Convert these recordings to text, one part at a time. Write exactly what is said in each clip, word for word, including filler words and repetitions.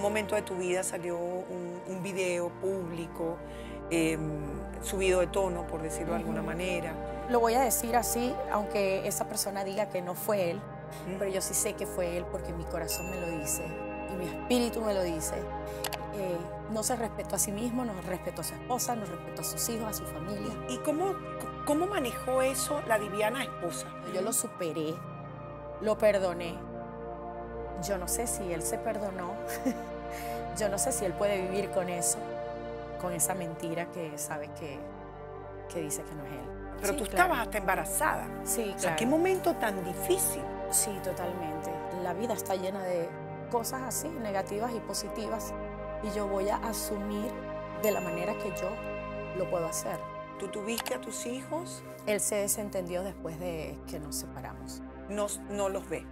momento de tu vida salió un, un video público, eh, subido de tono, por decirlo de alguna manera. Lo voy a decir así, aunque esa persona diga que no fue él, ¿Mm? pero yo sí sé que fue él porque mi corazón me lo dice y mi espíritu me lo dice. Eh, no se respetó a sí mismo, no respetó a su esposa, no respetó a sus hijos, a su familia. ¿Y cómo, cómo manejó eso la Viviana esposa? Yo lo superé, lo perdoné. Yo no sé si él se perdonó, yo no sé si él puede vivir con eso, con esa mentira que sabe que, que dice que no es él. Pero Sí, tú claro. estabas hasta embarazada. Sí, claro. O sea, qué momento tan difícil. Sí, totalmente. La vida está llena de cosas así, negativas y positivas, y yo voy a asumir de la manera que yo lo puedo hacer. ¿Tú tuviste a tus hijos? Él se desentendió después de que nos separamos. No, no los ve.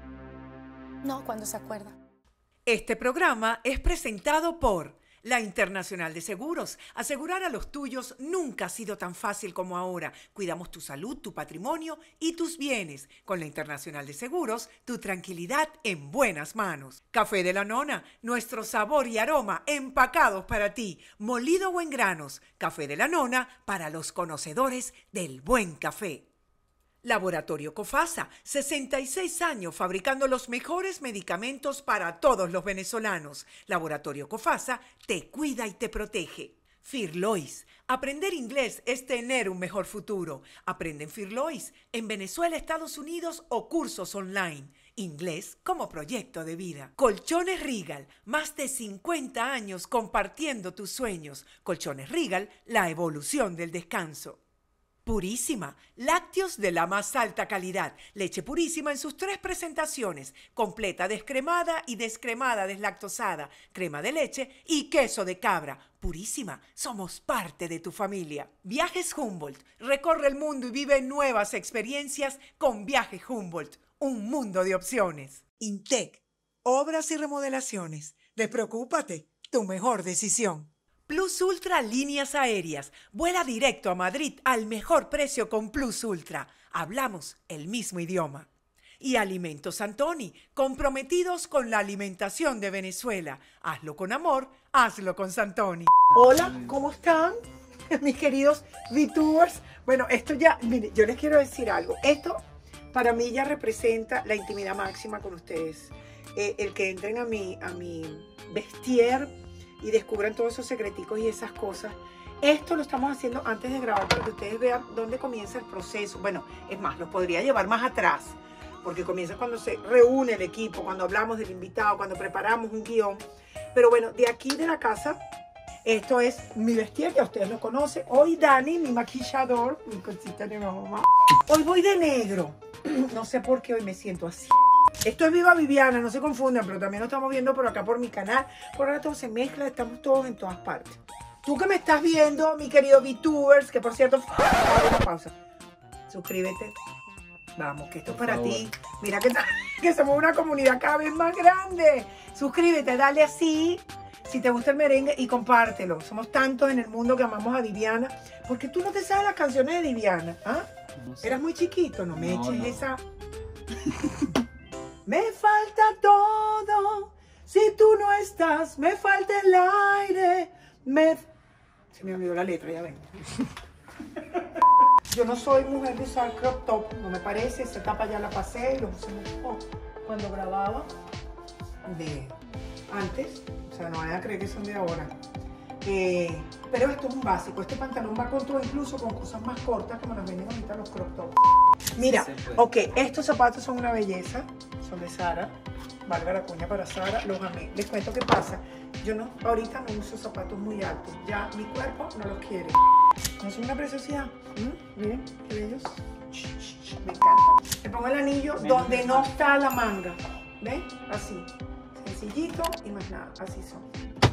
No, cuando se acuerda. Este programa es presentado por la Internacional de Seguros. Asegurar a los tuyos nunca ha sido tan fácil como ahora. Cuidamos tu salud, tu patrimonio y tus bienes. Con la Internacional de Seguros, tu tranquilidad en buenas manos. Café de la Nona, nuestro sabor y aroma empacados para ti. Molido o en granos. Café de la Nona para los conocedores del buen café. Laboratorio Cofasa, sesenta y seis años fabricando los mejores medicamentos para todos los venezolanos. Laboratorio Cofasa te cuida y te protege. Firlois, aprender inglés es tener un mejor futuro. Aprende en Firlois, en Venezuela, Estados Unidos o cursos online. Inglés como proyecto de vida. Colchones Regal, más de cincuenta años compartiendo tus sueños. Colchones Regal, la evolución del descanso. Purísima, lácteos de la más alta calidad. Leche Purísima en sus tres presentaciones, completa descremada y descremada deslactosada, crema de leche y queso de cabra. Purísima, somos parte de tu familia. Viajes Humboldt, recorre el mundo y vive nuevas experiencias con Viajes Humboldt, un mundo de opciones. Intec, obras y remodelaciones. Despreocúpate, tu mejor decisión. Plus Ultra Líneas Aéreas. Vuela directo a Madrid al mejor precio con Plus Ultra. Hablamos el mismo idioma. Y Alimentos Santoni, comprometidos con la alimentación de Venezuela. Hazlo con amor, hazlo con Santoni. Hola, ¿cómo están? Mis queridos VTubers. Bueno, esto ya, mire, yo les quiero decir algo. Esto para mí ya representa la intimidad máxima con ustedes. Eh, el que entren a mi, a mi vestier y descubran todos esos secreticos y esas cosas. Esto lo estamos haciendo antes de grabar para que ustedes vean dónde comienza el proceso. Bueno, es más, lo podría llevar más atrás, porque comienza cuando se reúne el equipo, cuando hablamos del invitado, cuando preparamos un guión. Pero bueno, de aquí de la casa, esto es mi vestir, ya ustedes lo conocen. Hoy Dani, mi maquillador, mi cosita de mi mamá. Hoy voy de negro. No sé por qué hoy me siento así. Esto es Viva Viviana, no se confundan, pero también lo estamos viendo por acá por mi canal. Por ahora todo se mezcla, estamos todos en todas partes. Tú que me estás viendo, mi querido VTubers, que por cierto, una pausa. Suscríbete. Vamos, que esto es para ti. Mira que, que somos una comunidad cada vez más grande. Suscríbete, dale así, si te gusta el merengue, y compártelo. Somos tantos en el mundo que amamos a Viviana. Porque tú no te sabes las canciones de Viviana, ¿ah? No sé. Eras muy chiquito, no me no, eches no. esa... Me falta todo, si tú no estás, me falta el aire, me... Se me olvidó la letra, ya ven. Yo no soy mujer de usar crop top, no me parece, esa etapa ya la pasé y lo usé mucho cuando grababa de antes, o sea, no vayan a creer que son de ahora. Eh, pero esto es un básico, este pantalón va con todo, incluso con cosas más cortas que me las venden ahorita los crop top. Mira, ok, estos zapatos son una belleza, son de Zara, valga la cuña para Zara, los amé. Les cuento qué pasa, yo no, ahorita no uso zapatos muy altos, ya mi cuerpo no los quiere. No son una preciosidad, ¿Mm? Miren, qué bellos, me encanta. Le pongo el anillo donde no está la manga, ¿ven? Así, sencillito y más nada, así son.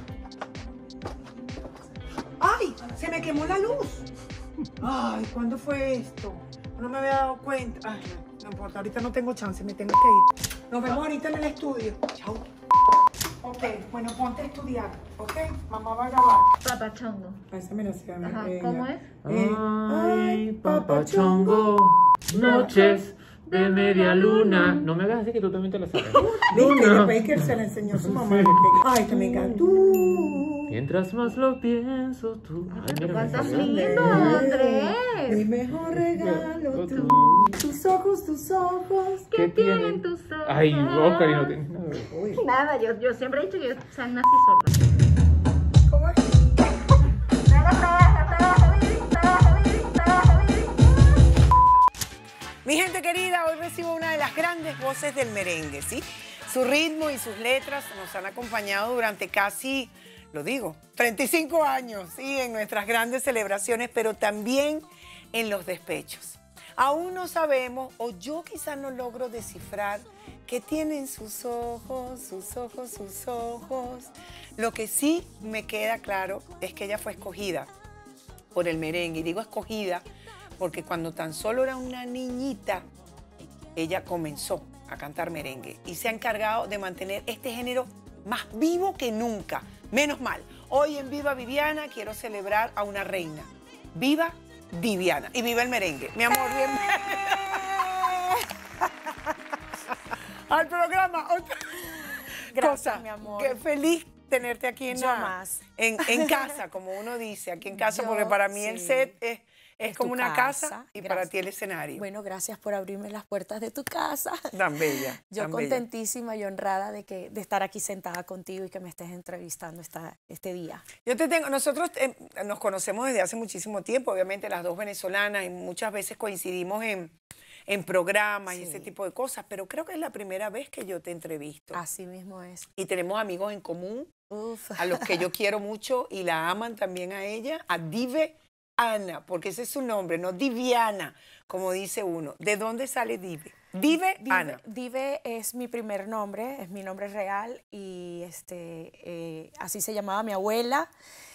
¡Ay! Se me quemó la luz. Ay, ¿cuándo fue esto? No me había dado cuenta. Ay, no, no importa, ahorita no tengo chance, me tengo que ir. Nos vemos ahorita en el estudio. Chao. Ok, bueno, ponte a estudiar, ¿ok? Mamá va a grabar. Papachongo. Esa me la sé a mí. Ajá, ¿cómo es? Eh, Ay, papachongo, noches de media luna. No me hagas así que tú también te la sabes. ¿Viste? Después que se la enseñó su mamá. Ay, que me encantó. Mientras más lo pienso, tú. Ay, mira, me Cantas salió. lindo, Andrés. Mi mejor regalo, tú. Tus ojos, tus ojos. ¿Qué tienen tus ojos? Ay, Oscar, y no tienes nada. Uy, Nada, yo, yo siempre he dicho que yo o sea, nací sorda. ¿cómo es? Mi gente querida, hoy recibo una de las grandes voces del merengue, ¿sí? Su ritmo y sus letras nos han acompañado durante casi, lo digo, treinta y cinco años, ¿sí? En nuestras grandes celebraciones, pero también en los despechos. Aún no sabemos, o yo quizás no logro descifrar, qué tienen sus ojos, sus ojos, sus ojos. Lo que sí me queda claro es que ella fue escogida por el merengue. Y digo escogida porque cuando tan solo era una niñita, ella comenzó a cantar merengue y se ha encargado de mantener este género más vivo que nunca. Menos mal, hoy en Viva Viviana quiero celebrar a una reina. ¡Viva Viviana! Y viva el merengue. Mi amor, bienvenida al programa. Gracias, Cosa, mi amor. Qué feliz tenerte aquí en, Yo la- más. en, en casa, como uno dice, aquí en casa, Yo, porque para mí el sí. set es, es Es como tu una casa, casa. y para Gracias. ti el escenario. Bueno, gracias por abrirme las puertas de tu casa. Tan bella. Yo tan bella. contentísima y honrada de, que, de estar aquí sentada contigo y que me estés entrevistando esta, este día. Yo te tengo, nosotros eh, nos conocemos desde hace muchísimo tiempo, obviamente las dos venezolanas, y muchas veces coincidimos en, en programas y Sí. ese tipo de cosas, pero creo que es la primera vez que yo te entrevisto. Así mismo es. Y tenemos amigos en común, Uf. a los que yo quiero mucho y la aman también a ella, a Dive Ana, porque ese es su nombre, no Diviana, como dice uno. ¿De dónde sale Dive? Dive, Dive, Ana. Dive es mi primer nombre, es mi nombre real y este, eh, así se llamaba mi abuela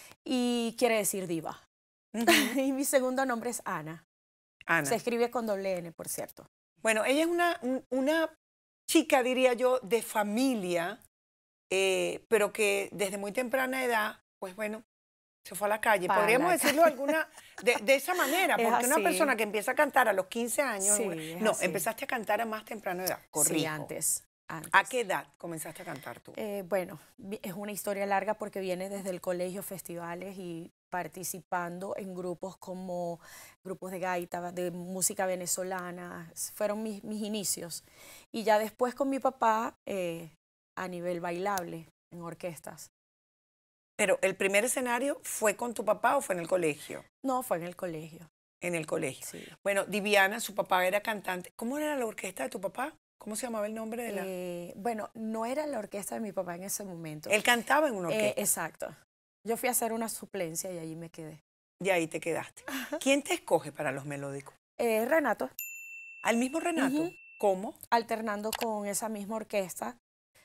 y quiere decir diva. Ujú. Y mi segundo nombre es Ana. Ana. Se escribe con doble N, por cierto. Bueno, ella es una, un- una chica, diría yo, de familia, eh, pero que desde muy temprana edad, pues bueno, se fue a la calle. Para Podríamos la decirlo alguna, de, de esa manera, Es porque una así. persona que empieza a cantar a los quince años, Sí, una- es no, así. empezaste a cantar a más temprana edad, corrijo. Sí, antes. antes. ¿A qué edad comenzaste a cantar tú? Eh, bueno, vi- es una historia larga porque viene desde el colegio, festivales y participando en grupos como grupos de gaita, de música venezolana. Fueron mis, mis inicios. Y ya después con mi papá eh, a nivel bailable, en orquestas. Pero el primer escenario fue con tu papá o fue en el colegio? No, fue en el colegio. En el colegio. Sí. Bueno, Diviana, su papá era cantante. ¿Cómo era la orquesta de tu papá? ¿Cómo se llamaba el nombre de la...? Eh, bueno, no era la orquesta de mi papá en ese momento. Él cantaba en una Eh, orquesta. exacto. Yo fui a hacer una suplencia y allí me quedé. Y ahí te quedaste. ¿Quién te escoge para los melódicos? Eh, Renato, ¿Al mismo Renato? Ujú. ¿Cómo? alternando con esa misma orquesta.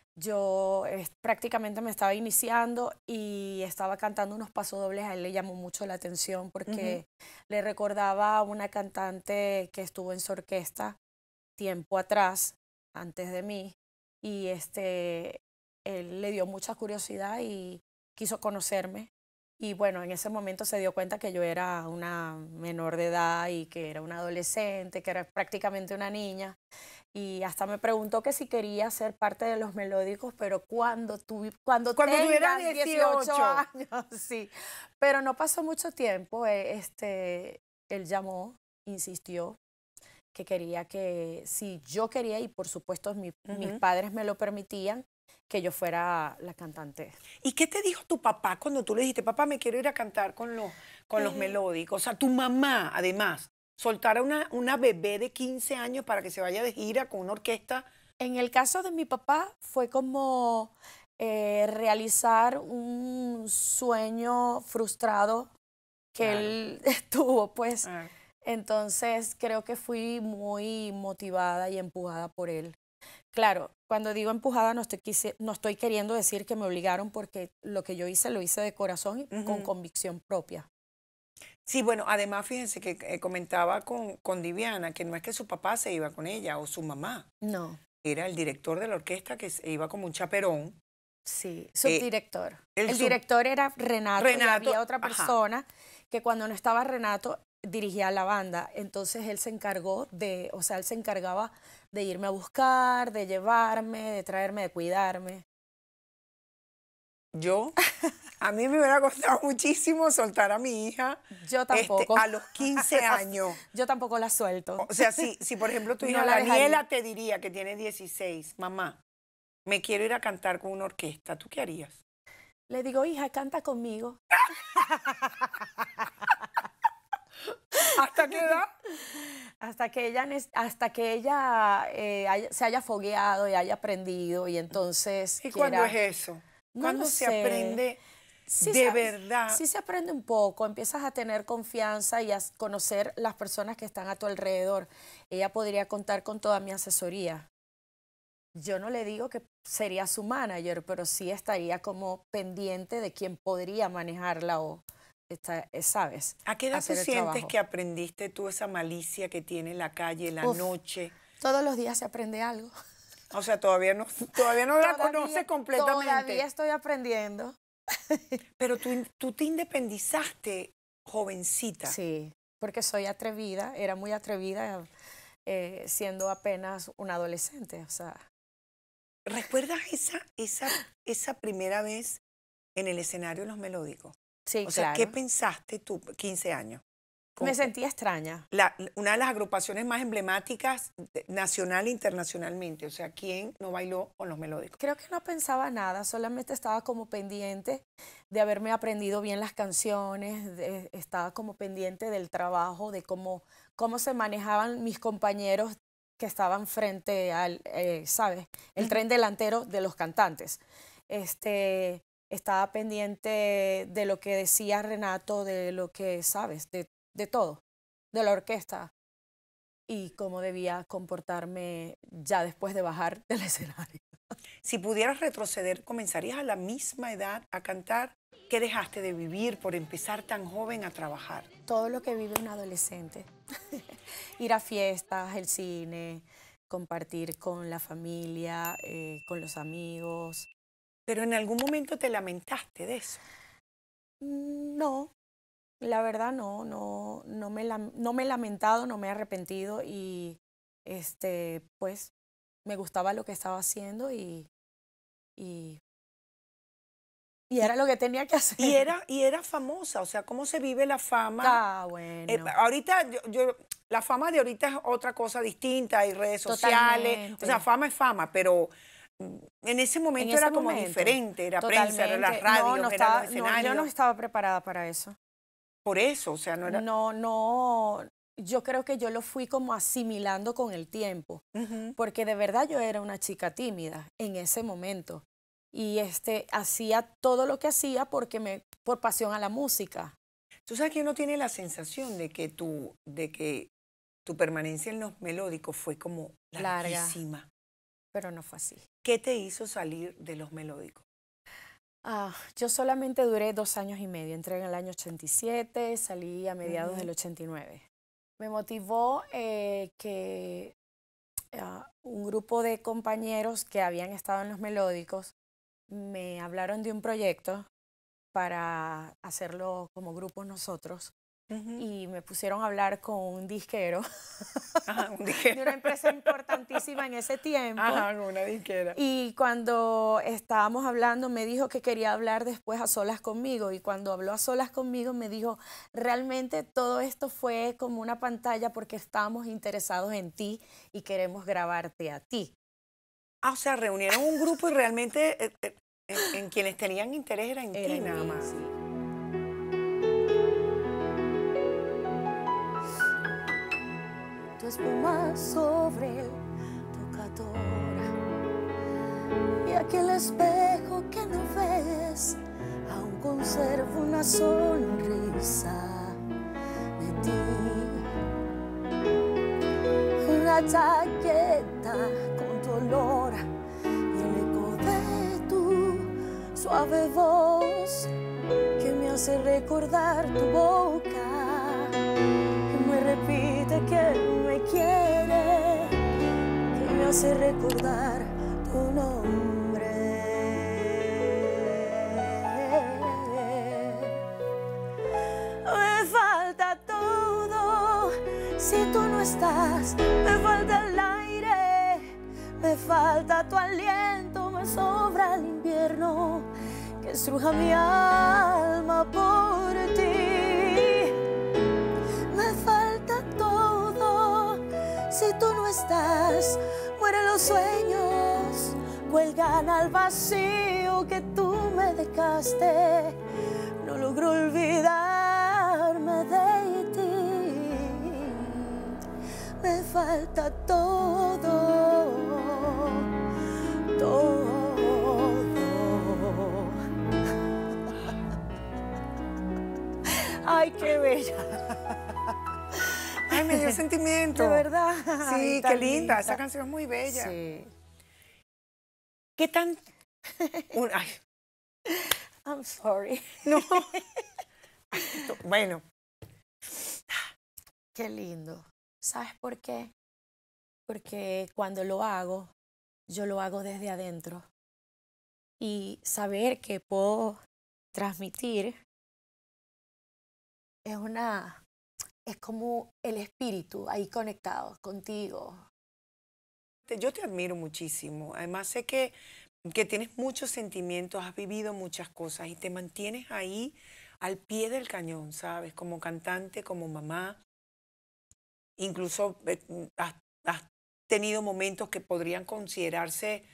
Yo eh, prácticamente me estaba iniciando y estaba cantando unos pasodobles. A él le llamó mucho la atención porque le recordaba a una cantante que estuvo en su orquesta tiempo atrás, antes de mí, y este, él le dio mucha curiosidad y quiso conocerme. Y bueno, en ese momento se dio cuenta que yo era una menor de edad y que era una adolescente, que era prácticamente una niña. Y hasta me preguntó que si quería ser parte de los melódicos, pero cuando, tuvi, cuando, Cuando tuviera tengas dieciocho. dieciocho años, sí. Pero no pasó mucho tiempo. eh, Este, él llamó, insistió, que quería que, si yo quería, y por supuesto mi- mis Ujú. padres me lo permitían, que yo fuera la cantante. ¿Y qué te dijo tu papá cuando tú le dijiste, papá, me quiero ir a cantar con los, con los Eh. melódicos? O sea, tu mamá, además, soltar a una, una bebé de quince años para que se vaya de gira con una orquesta. En el caso de mi papá fue como eh, realizar un sueño frustrado que Claro. él tuvo, pues. Ah, Entonces creo que fui muy motivada y empujada por él. Claro, cuando digo empujada no estoy, quisi- no estoy queriendo decir que me obligaron porque lo que yo hice lo hice de corazón y con Ujú. convicción propia. Sí, bueno, además fíjense que eh, comentaba con, con Diviana que no es que su papá se iba con ella o su mamá, No, era el director de la orquesta que se iba como un chaperón. sí, subdirector. el el sub- director era Renato, y Renato, había otra ajá. persona que cuando no estaba Renato dirigía la banda, entonces él se encargó de, o sea, él se encargaba de irme a buscar, de llevarme, de traerme, de cuidarme. Yo, a mí me hubiera costado muchísimo soltar a mi hija. Yo tampoco. Este, a los quince años. Yo tampoco la suelto. O sea, si, si por ejemplo tu hija No la Daniela dejaría. te diría que tiene dieciséis, mamá, me quiero ir a cantar con una orquesta, ¿tú qué harías? Le digo, hija, canta conmigo. ¿Hasta qué edad? Hasta que ella, nes- hasta que ella eh, haya- se haya fogueado y haya aprendido y entonces ¿Y quiera- cuándo es eso? No ¿Cuándo lo se sé. aprende Sí de se- verdad? Sí se aprende un poco, empiezas a tener confianza y a s- conocer las personas que están a tu alrededor. Ella podría contar con toda mi asesoría. Yo no le digo que sería su manager, pero sí estaría como pendiente de quién podría manejarla o, esta- eh, ¿sabes? ¿A qué edad tú hacer el sientes trabajo. que aprendiste tú esa malicia que tiene la calle, la Uf. noche? Todos los días se aprende algo. O sea, todavía no, todavía no la Todavía- conoces completamente. Todavía estoy aprendiendo. Pero tú, tú te independizaste jovencita. Sí, porque soy atrevida, era muy atrevida eh, siendo apenas una adolescente, o sea, ¿Recuerdas esa, esa, esa primera vez en el escenario de Los Melódicos? sí, O sea, claro. ¿qué pensaste tú, quince años? Me Con- sentía extraña. la- una de las agrupaciones más emblemáticas de- nacional e internacionalmente. O sea, ¿quién no bailó con Los Melódicos? Creo que no pensaba nada, solamente estaba como pendiente de haberme aprendido bien las canciones, de- estaba como pendiente del trabajo, de cómo, cómo se manejaban mis compañeros que estaban frente al, eh, ¿sabes? El Ujú. tren delantero de los cantantes. Este, estaba pendiente de lo que decía Renato, de lo que, ¿sabes? De, de todo, de la orquesta y cómo debía comportarme ya después de bajar del escenario. Si pudieras retroceder, ¿comenzarías a la misma edad a cantar? ¿Qué dejaste de vivir por empezar tan joven a trabajar? Todo lo que vive un adolescente. Ir a fiestas, el cine, compartir con la familia, eh, con los amigos. Pero en algún momento te lamentaste de eso. Mm, No, la verdad no, no, no me, lam- no me he lamentado, no me he arrepentido y este, pues me gustaba lo que estaba haciendo y, y, y era lo que tenía que hacer. Y era, y era famosa, o sea, ¿cómo se vive la fama? Ah, bueno. Eh, ahorita, yo, yo- la fama de ahorita es otra cosa distinta, hay redes sociales, Totalmente. o sea, fama es fama, pero mm, en ese momento En ese era como momento, diferente, era prensa, era las totalmente. radios, No, no eran estaba, los no, escenarios. yo no estaba preparada para eso. Por eso, o sea, no era... No, no, yo creo que yo lo fui como asimilando con el tiempo, Ujú. porque de verdad yo era una chica tímida en ese momento y este hacía todo lo que hacía porque me por pasión a la música. Tú sabes que uno tiene la sensación de que tu, de que tu permanencia en Los Melódicos fue como Larga. larguísima. Pero no fue así. ¿Qué te hizo salir de Los Melódicos? Ah, yo solamente duré dos años y medio. Entré en el año ochenta y siete, salí a mediados Ujú. del ochenta y nueve. Me motivó eh, que ah, un grupo de compañeros que habían estado en Los Melódicos me hablaron de un proyecto para hacerlo como grupo nosotros Ujú. y me pusieron a hablar con un disquero Ajá, un de disquero. una empresa importantísima en ese tiempo. Ajá, con una disquera. Y cuando estábamos hablando, me dijo que quería hablar después a solas conmigo. Y cuando habló a solas conmigo, me dijo, realmente todo esto fue como una pantalla porque estábamos interesados en ti y queremos grabarte a ti. Ah, o sea, reunieron un grupo y realmente eh, eh, en, en quienes tenían interés era en Era ti en nada mí, más. sí. Tu espuma sobre el tocador y aquel espejo que no ves, aún conservo una sonrisa de ti. Una chaqueta con tu olor y el eco de tu suave voz que me hace recordar tu boca, que me repite que me quiere, que me hace recordar tu nombre. Me falta todo Si tú no estás, me falta el aire, me falta tu aliento, me sobra el invierno que estruja mi alma por ti. Me falta todo, si tú no estás, mueren los sueños, cuelgan al vacío que tú me dejaste. No logro olvidarme de ti, me falta todo, todo. Ay, qué bella. Ay, me dio sentimiento. De verdad. Sí, Ay, qué tan linda. Esa canción es muy bella. Sí. ¿Qué tan...? Un- ay, I'm sorry. no. Bueno, Qué lindo. ¿Sabes por qué? Porque cuando lo hago, yo lo hago desde adentro. Y saber que puedo transmitir es una, es como el espíritu ahí conectado contigo. te- yo te admiro muchísimo. Además sé que, que tienes muchos sentimientos, has vivido muchas cosas y te mantienes ahí al pie del cañón, ¿sabes? Como cantante, como mamá. Incluso eh, has, has tenido momentos que podrían considerarse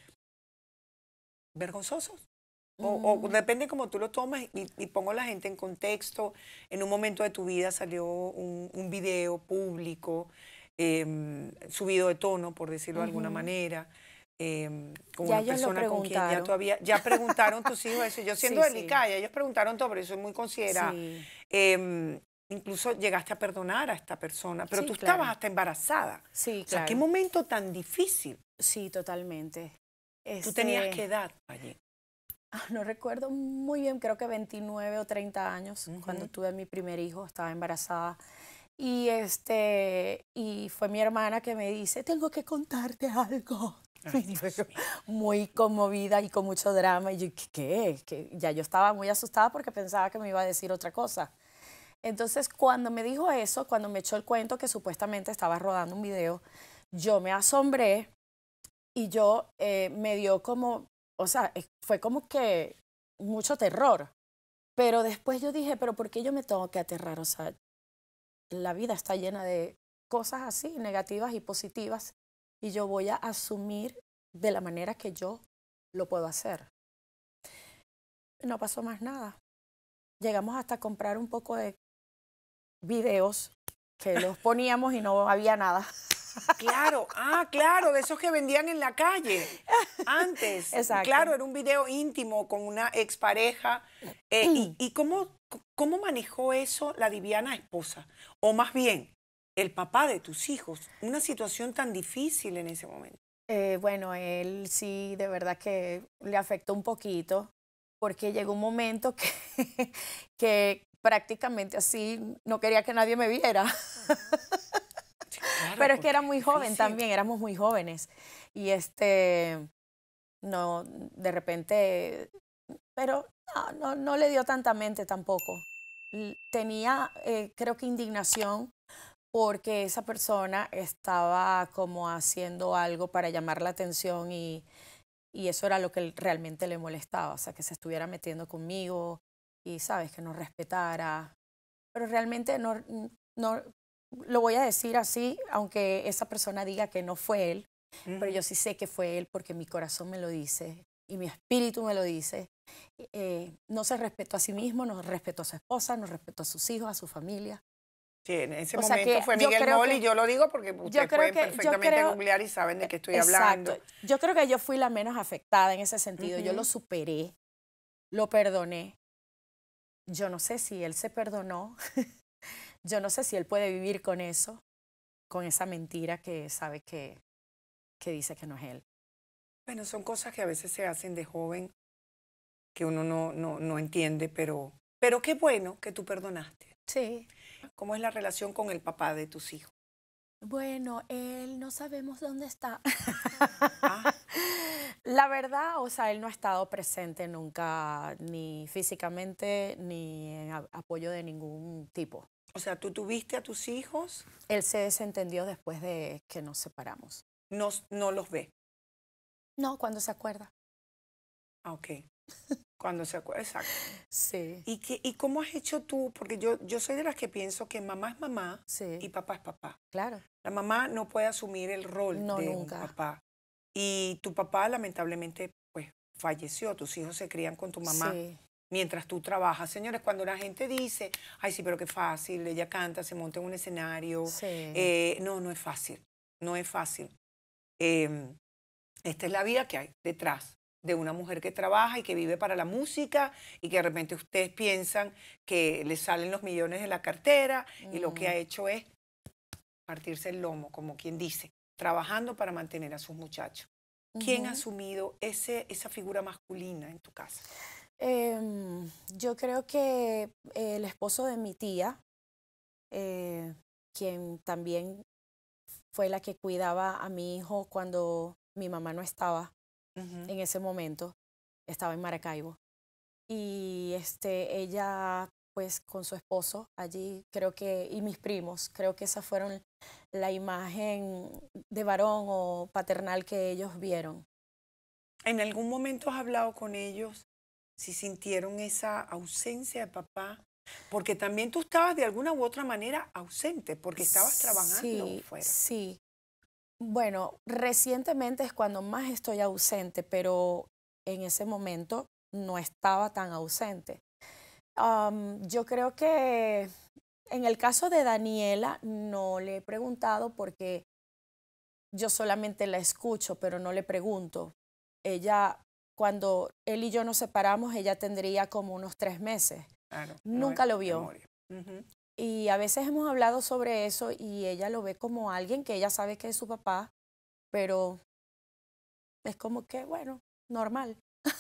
vergonzosos. O, o Mm. depende cómo tú lo tomas y, y pongo a la gente en contexto. En un momento de tu vida salió un, un video público, em, subido de tono, por decirlo de alguna Ujú. manera, em, con Ya una ellos lo persona con quien ya preguntaron. todavía, ya preguntaron tus hijos eso. Yo siendo Sí, sí. delicada, ellos preguntaron todo, pero yo soy muy considerada. Sí, Em, incluso llegaste a perdonar a esta persona, pero Sí, tú claro. estabas hasta embarazada. sí, O sea, qué claro. momento tan difícil. Sí, totalmente. Tú tenías Este, qué edad allí. ah, no recuerdo muy bien, creo que veintinueve o treinta años, cuando Ujú. tuve mi primer hijo, estaba embarazada. Y, este, y fue mi hermana que me dice, tengo que contarte algo. Ay, Y Dios yo, mío. muy conmovida y con mucho drama. Y yo, ¿qué? ¿Qué? ¿Qué? Ya yo estaba muy asustada porque pensaba que me iba a decir otra cosa. Entonces, cuando me dijo eso, cuando me echó el cuento que supuestamente estaba rodando un video, yo me asombré y yo eh, me dio como, o sea, eh, fue como que mucho terror. Pero después yo dije, pero ¿por qué yo me tengo que aterrar? O sea, la vida está llena de cosas así, negativas y positivas, y yo voy a asumir de la manera que yo lo puedo hacer. No pasó más nada. Llegamos hasta comprar un poco de videos que los poníamos y no había nada. Claro, ah, claro, de esos que vendían en la calle antes. Exacto. Claro, era un video íntimo con una expareja. Eh, y, ¿Y cómo, cómo manejó eso la Diviana esposa? O más bien, el papá de tus hijos. Una situación tan difícil en ese momento. Eh, bueno, él sí, de verdad que le afectó un poquito, porque llegó un momento que, que prácticamente así no quería que nadie me viera. Sí, claro, Pero es que porque era muy joven difícil. también, éramos muy jóvenes. Y este, no, de repente, pero no, no, no le dio tanta mente tampoco. L- Tenía, eh, creo que indignación porque esa persona estaba como haciendo algo para llamar la atención y, y eso era lo que él realmente le molestaba, o sea, que se estuviera metiendo conmigo y, sabes, que no respetara. Pero realmente no, no, lo voy a decir así, aunque esa persona diga que no fue él, pero Ujú. yo sí sé que fue él porque mi corazón me lo dice y mi espíritu me lo dice. Eh, no se respetó a sí mismo, no respetó a su esposa, no respetó a sus hijos, a su familia. Sí, en ese O sea momento que fue yo Miguel creo Mol que- y yo lo digo porque ustedes creo pueden que- yo perfectamente creo- googlear y saben de qué estoy Exacto. hablando. Yo creo que yo fui la menos afectada en ese sentido. Yo Ujú. lo superé, lo perdoné. Yo no sé si él se perdonó. Yo no sé si él puede vivir con eso, con esa mentira que sabe que, que dice que no es él. Bueno, son cosas que a veces se hacen de joven que uno no, no, no entiende, pero, pero qué bueno que tú perdonaste. Sí. ¿Cómo es la relación con el papá de tus hijos? Bueno, él no sabemos dónde está. Ah. La verdad, o sea, él no ha estado presente nunca, ni físicamente, ni en a- apoyo de ningún tipo. O sea, tú tuviste a tus hijos, Él se desentendió después de que nos separamos. no, no los ve. No, cuando se acuerda. Ah, ok. Cuando se acuerda, exacto. Sí, ¿Y, qué, ¿Y cómo has hecho tú? Porque yo, yo soy de las que pienso que mamá es mamá sí, y papá es papá. claro. La mamá no puede asumir el rol No, de nunca. un papá. Y tu papá lamentablemente pues falleció, tus hijos se crían con tu mamá Sí, mientras tú trabajas. Señores, cuando la gente dice, ay sí, pero qué fácil, ella canta, se monta en un escenario. sí. Eh, no, no es fácil, no es fácil. Eh, esta es la vida que hay detrás de una mujer que trabaja y que vive para la música y que de repente ustedes piensan que le salen los millones de la cartera y lo que ha Mm. hecho es partirse el lomo, como quien dice, trabajando para mantener a sus muchachos. ¿Quién ha Ujú. asumido ese, esa figura masculina en tu casa? Em, yo creo que el esposo de mi tía, eh, quien también fue la que cuidaba a mi hijo cuando mi mamá no estaba Ujú. en ese momento, estaba en Maracaibo. Y este, ella, pues con su esposo allí, creo que, y mis primos, creo que esas fueron la imagen de varón o paternal que ellos vieron. ¿En algún momento has hablado con ellos si sintieron esa ausencia de papá? Porque también tú estabas de alguna u otra manera ausente, porque estabas trabajando Sí, fuera. sí. Bueno, recientemente es cuando más estoy ausente, pero en ese momento no estaba tan ausente. Am, yo creo que en el caso de Daniela no le he preguntado porque yo solamente la escucho, pero no le pregunto. Ella, cuando él y yo nos separamos, ella tendría como unos tres meses. Claro, no Nunca es lo vio. memoria. Ujú. Y a veces hemos hablado sobre eso y ella lo ve como alguien que ella sabe que es su papá, pero es como que, bueno, normal.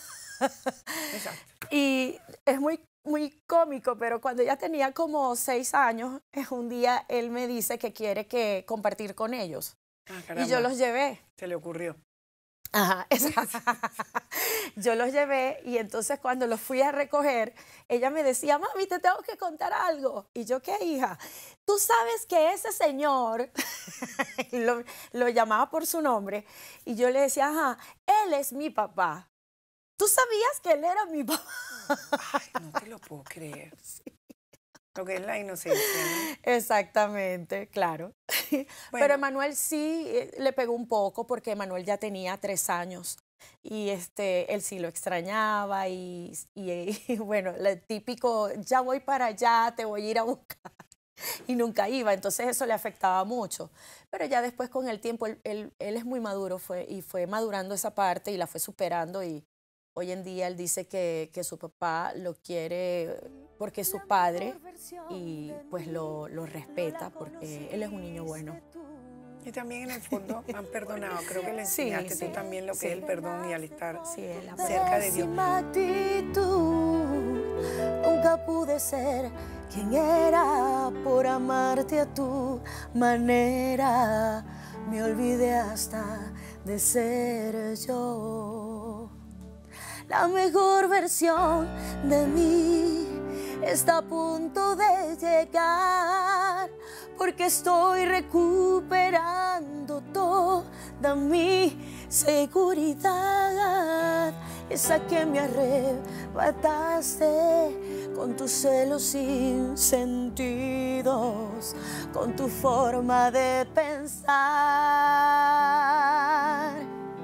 Exacto. Y es muy, muy cómico, pero cuando ella tenía como seis años, eh, un día él me dice que quiere que compartir con ellos. Ah, Y yo caramba, los llevé. se le ocurrió. Ajá, exacto. Yo los llevé y entonces cuando los fui a recoger, ella me decía, mami, te tengo que contar algo. Y yo, ¿qué, hija? Tú sabes que ese señor, lo, lo llamaba por su nombre, y yo le decía, ajá, él es mi papá. ¿Tú sabías que él era mi papá? Ay, no te lo puedo creer. Lo que es la inocencia, ¿no? Exactamente, claro. Pero Bueno. Emanuel sí eh, le pegó un poco porque Emanuel ya tenía tres años y este, él sí lo extrañaba y, y, y bueno, el típico, ya voy para allá, te voy a ir a buscar. Y nunca iba, entonces eso le afectaba mucho. Pero ya después con el tiempo, él, él, él es muy maduro fue, y fue madurando esa parte y la fue superando y hoy en día él dice que, que su papá lo quiere porque es su padre y pues lo, lo respeta porque él es un niño bueno. Y también en el fondo han perdonado. Creo que le Sí, enseñaste sí, tú también lo que sí. es el perdón y al estar Sí, él cerca de Dios. Pésima actitud, nunca pude ser quien era por amarte a tu manera. Me olvidé hasta de ser yo. La mejor versión de mí está a punto de llegar, porque estoy recuperando toda mi seguridad, esa que me arrebataste con tus celos sin sentidos, con tu forma de pensar.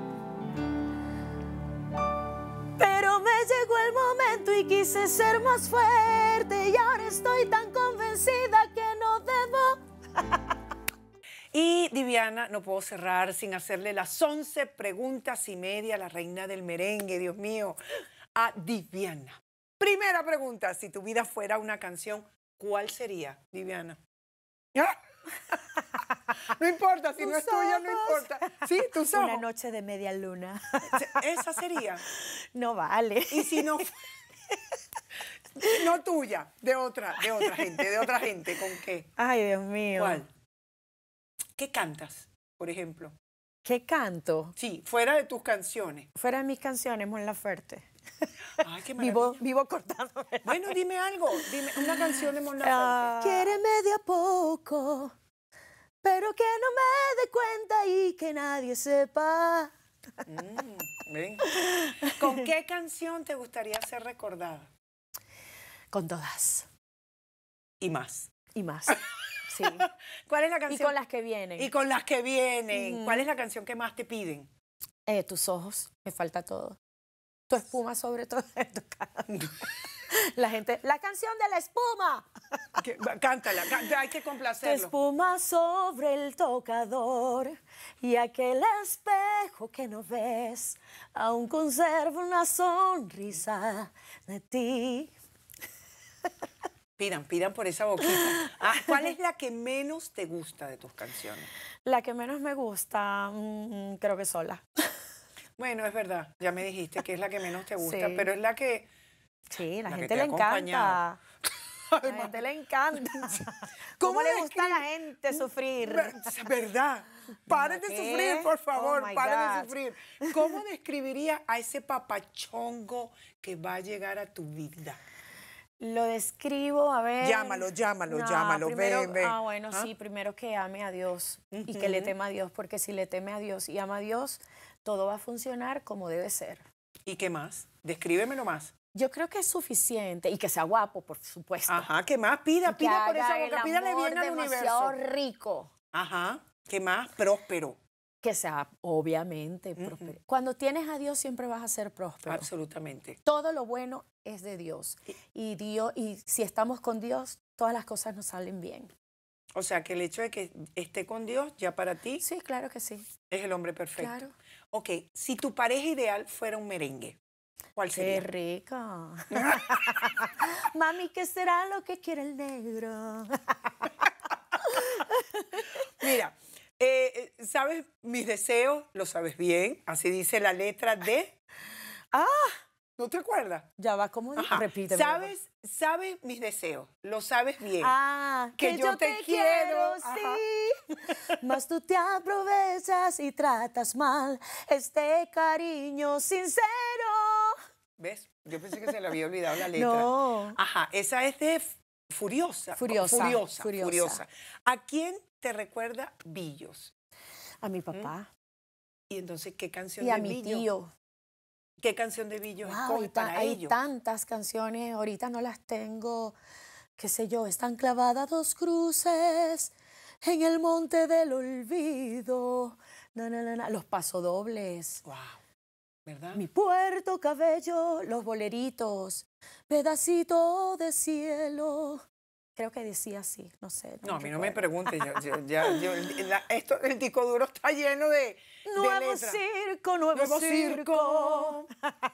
Pero me llegó el momento y quise ser más fuerte y ahora estoy tan convencida que no debo. Y Diviana, no puedo cerrar sin hacerle las once preguntas y media a la reina del merengue, Dios mío, a Diviana. Primera pregunta, si tu vida fuera una canción, ¿cuál sería, Diviana? ¿Ah? No importa, si no es tuya, no importa. Sí, tus ojos. Una noche de media luna. Esa sería. No vale. Y si no, no tuya, de otra, de otra gente, de otra gente, ¿con qué? Ay, Dios mío. ¿Cuál? ¿Qué cantas, por ejemplo? ¿Qué canto? Sí, fuera de tus canciones. Fuera de mis canciones, Mon Laferte. Ay, qué Vivo, maravilla. vivo cortándome. Bueno, dime algo. Dime una canción de Mon Laferte. Ah, Quiéreme de a poco, pero que no me dé cuenta y que nadie sepa. Mm, ven. ¿Con qué canción te gustaría ser recordada? Con todas Y más. y más. Sí. ¿Cuál es la Y canción? con las que vienen. Y con las que vienen. Ujú. ¿Cuál es la canción que más te piden? Eh, tus ojos, me falta todo. Tu espuma sobre todo en tu cara. La gente, la canción de la espuma. Que- Cántala, cá- hay que Tu complacerlo. espuma sobre el tocador y aquel espejo que no ves, aún conserva una sonrisa de ti. Pidan, pidan por esa boquita. Ah, ¿cuál es la que menos te gusta de tus canciones? La que menos me gusta, mm, creo que sola. Bueno, es verdad, ya me dijiste que es la que menos te gusta, Sí. pero es la que... Sí, la, La que gente te le ha acompañado. encanta. La gente le encanta. ¿Cómo, le gusta a la gente sufrir? Es verdad. Paren de ¿Qué? sufrir, por favor, Oh, my paren de God. sufrir. ¿Cómo describirías a ese papachongo que va a llegar a tu vida? Lo describo, a ver. Llámalo, llámalo, No, llámalo, primero- ven, ven. Ah, bueno, ¿Ah? sí, primero que ame a Dios y que le Ujú. tema a Dios, porque si le teme a Dios y ama a Dios, todo va a funcionar como debe ser. ¿Y qué más? Descríbemelo más. Yo creo que es suficiente y que sea guapo, por supuesto. Ajá, ¿qué más? Pida, Y que pida por haga esa el boca, pídale amor bien al demasiado universo. rico. Ajá, ¿qué más? Próspero. Que sea, obviamente, próspero. Cuando tienes a Dios siempre vas a ser próspero. Absolutamente. Todo lo bueno es de Dios. Y Dios, y si estamos con Dios, todas las cosas nos salen bien. O sea, que el hecho de que esté con Dios ya para ti Sí, claro que sí. es el hombre perfecto. Claro. Ok, si tu pareja ideal fuera un merengue, ¿cuál Qué sería? rica. Mami, ¿qué será lo que quiere el negro? Mira, eh, eh, ¿sabes mis deseos? Lo sabes bien. Así dice la letra de... Ah, ¿No te acuerdas? ya va, ¿cómo? Ajá. Repíteme. ¿Sabes, sabes mis deseos? Lo sabes bien. Ah, Que yo te quiero, sí. Mas tú te aprovechas y tratas mal este cariño sincero. ¿Ves? Yo pensé que se le había olvidado la letra. No. Ajá, esa es de F- Furiosa. Furiosa, Furiosa. Furiosa. Furiosa. ¿A quién te recuerda Billos? A mi papá Y entonces, ¿qué canción y a de mi Billos? tío. ¿Qué canción de Billos Wow, escoges y ta- para hay ellos? tantas canciones, ahorita no las tengo, qué sé yo, están clavadas dos cruces en el monte del olvido. Na, na, na, na, los pasodobles. Wow, ¿verdad? Mi puerto cabello, los boleritos, pedacito de cielo. Creo que decía así, no sé. No, a mí no me recuerdo. preguntes. Yo, yo- ya, yo- la- esto, el disco duro está lleno de, de Nuevo letras. circo, nuevo, Nuevo circo. circo.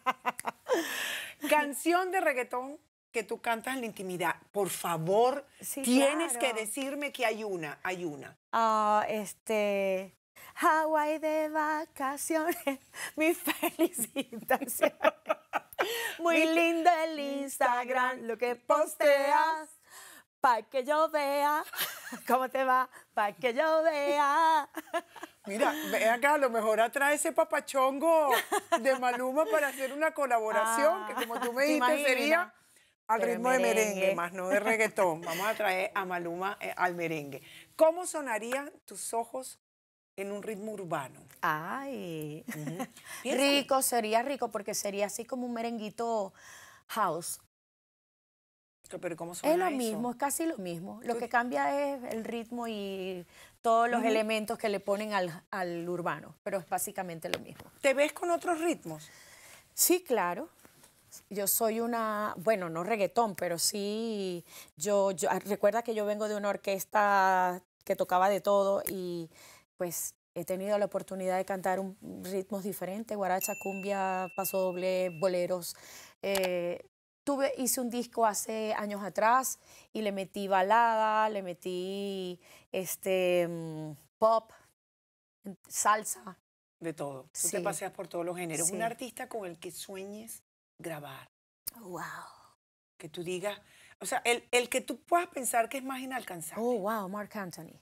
Canción de reggaetón que tú cantas en la intimidad. Por favor, Sí, tienes claro. que decirme que hay una, hay una. Ah, este, Hawái de vacaciones, mi felicitación. Muy lindo el Instagram, lo que posteas, para que yo vea cómo te va, para que yo vea. Mira, ve acá, a lo mejor atrae ese papachongo de Maluma para hacer una colaboración, Ah, que como tú me ¿te dijiste imaginas? sería al Pero ritmo de merengue, merengue. más no de reggaetón. Vamos a traer a Maluma eh, al merengue. ¿Cómo sonarían tus ojos en un ritmo urbano? Ay, Piensa. rico, sería rico porque sería así como un merenguito house. Pero ¿cómo suena Es lo eso? mismo, es casi lo mismo. Lo Tú- que cambia es el ritmo y todos los Ujú. elementos que le ponen al, al urbano, pero es básicamente lo mismo. ¿Te ves con otros ritmos? Sí, claro. Yo soy una, bueno, no reggaetón, pero sí, yo, yo, recuerda que yo vengo de una orquesta que tocaba de todo y pues he tenido la oportunidad de cantar un, ritmos diferentes, guaracha, cumbia, pasodoble, boleros. Eh, tuve, hice un disco hace años atrás y le metí balada, le metí este, mm, pop, salsa. De todo. Tú te Sí. paseas por todos los géneros. Sí. Un artista con el que sueñes grabar. Wow. Que tú digas, o sea, el, el que tú puedas pensar que es más inalcanzable. Oh, wow, Marc Anthony.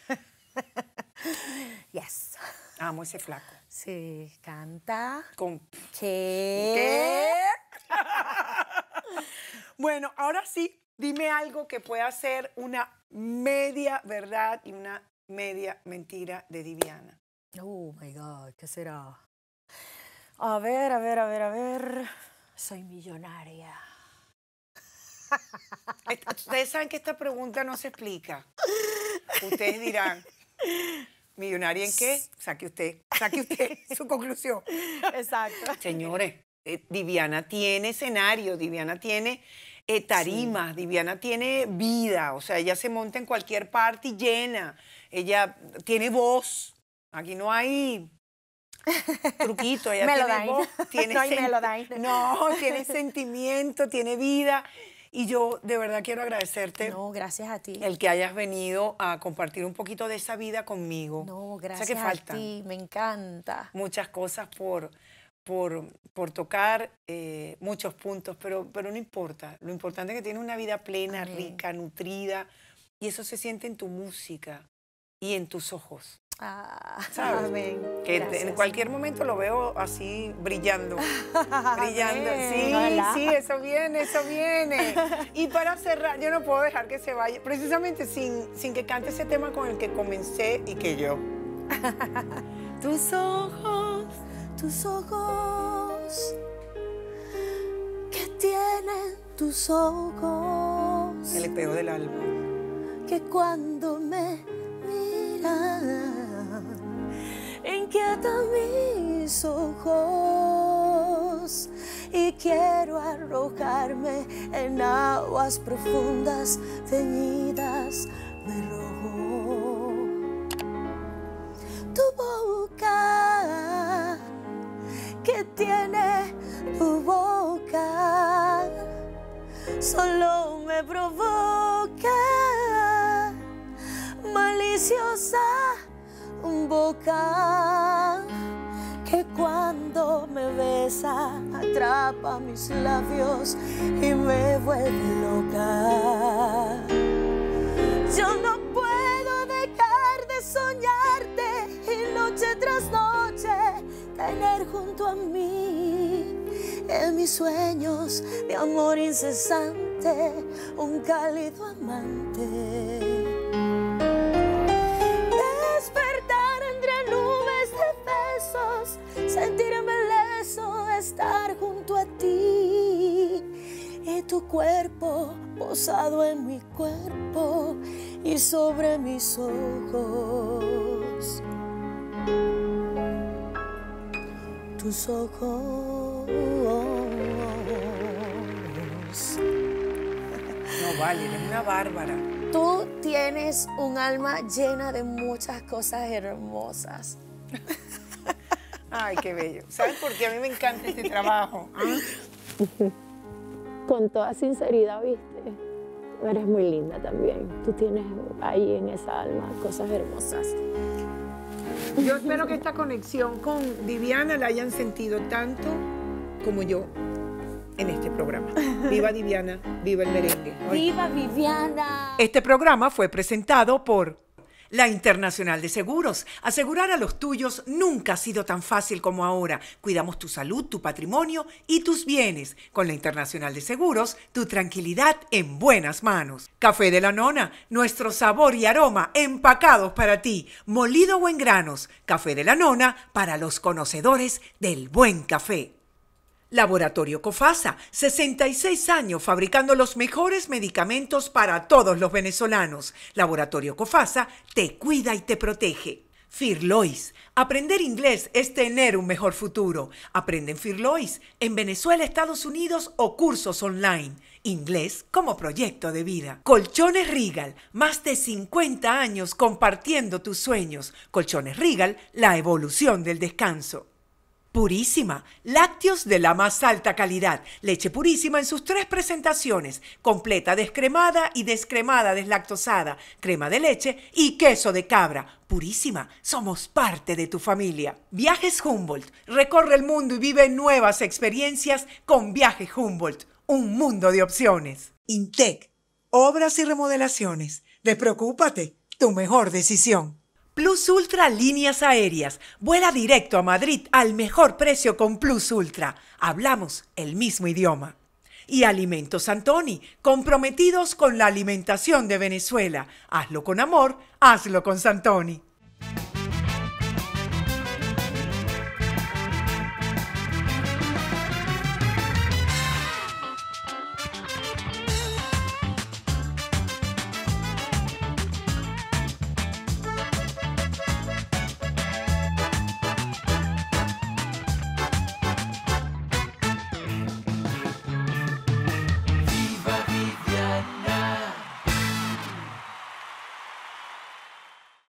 Yes. Amo ese flaco. Sí, canta. Con, ¿Qué? ¿Qué? Bueno, ahora sí, dime algo que pueda ser una media verdad y una media mentira de Diviana. Oh my God, ¿qué será? A ver, a ver, a ver, a ver. Soy millonaria. Esta- Ustedes saben que esta pregunta no se explica. Ustedes dirán, ¿millonaria en qué? Saque usted, saque usted su conclusión. Exacto. Señores, eh, Diviana tiene escenario, Diviana tiene eh, tarimas, Diviana tiene vida, o sea, ella se monta en cualquier parte y llena, ella tiene voz, aquí no hay truquito, ella tiene Melodyne. voz, tiene No hay sen- Melodyne. no, tiene sentimiento, tiene vida, y yo de verdad quiero agradecerte No, gracias a ti. el que hayas venido a compartir un poquito de esa vida conmigo. No, O sea, gracias que a faltan ti. Me encanta. muchas cosas por, por, por tocar, eh, muchos puntos, pero, pero no importa. Lo importante es que tienes una vida plena, Amén. rica, nutrida, y eso se siente en tu música y en tus ojos. Ah, ¿Sabes? amén. Que te- en Gracias. cualquier momento lo veo así brillando, brillando. Amén, Sí, ojalá. sí, eso viene, eso viene. Y para cerrar, yo no puedo dejar que se vaya, precisamente sin, sin que cante ese tema con el que comencé y que yo. Tus ojos. Tus ojos, ¿qué tienen tus ojos? El espejo del alma. Que cuando me miran, inquietan mis ojos y quiero arrojarme en aguas profundas teñidas de rojo. Tu boca, que tiene tu boca, solo me provoca maliciosa boca, que cuando me besa atrapa mis labios y me vuelve loca. Yo no puedo dejar de soñarte y noche tras noche tener junto a mí en mis sueños de amor incesante un cálido amante. Despertar entre nubes de besos, sentirme leso de estar junto a ti y tu cuerpo posado en mi cuerpo y sobre mis ojos. Tus ojos. No vale, eres una bárbara. Tú tienes un alma llena de muchas cosas hermosas. Ay, qué bello. ¿Sabes por qué a mí me encanta este trabajo? Con toda sinceridad, viste, eres muy linda también. Tú tienes ahí en esa alma cosas hermosas. Yo espero que esta conexión con Diviana la hayan sentido tanto como yo en este programa. Viva Diviana, viva el merengue. Ay. ¡Viva Viviana! Este programa fue presentado por La Internacional de Seguros. Asegurar a los tuyos nunca ha sido tan fácil como ahora. Cuidamos tu salud, tu patrimonio y tus bienes. Con La Internacional de Seguros, tu tranquilidad en buenas manos. Café de la Nona, nuestro sabor y aroma empacados para ti. Molido o en granos. Café de la Nona para los conocedores del buen café. Laboratorio Cofasa, sesenta y seis años fabricando los mejores medicamentos para todos los venezolanos. Laboratorio Cofasa te cuida y te protege. Firlois, aprender inglés es tener un mejor futuro. Aprende en Firlois, en Venezuela, Estados Unidos o cursos online. Inglés como proyecto de vida. Colchones Regal, más de cincuenta años compartiendo tus sueños. Colchones Regal, la evolución del descanso. Purísima, lácteos de la más alta calidad, leche purísima en sus tres presentaciones, completa descremada y descremada deslactosada, crema de leche y queso de cabra. Purísima, somos parte de tu familia. Viajes Humboldt, recorre el mundo y vive nuevas experiencias con Viajes Humboldt, un mundo de opciones. Intec, obras y remodelaciones, despreocúpate, tu mejor decisión. Plus Ultra Líneas Aéreas. Vuela directo a Madrid al mejor precio con Plus Ultra. Hablamos el mismo idioma. Y Alimentos Santoni, comprometidos con la alimentación de Venezuela. Hazlo con amor, hazlo con Santoni.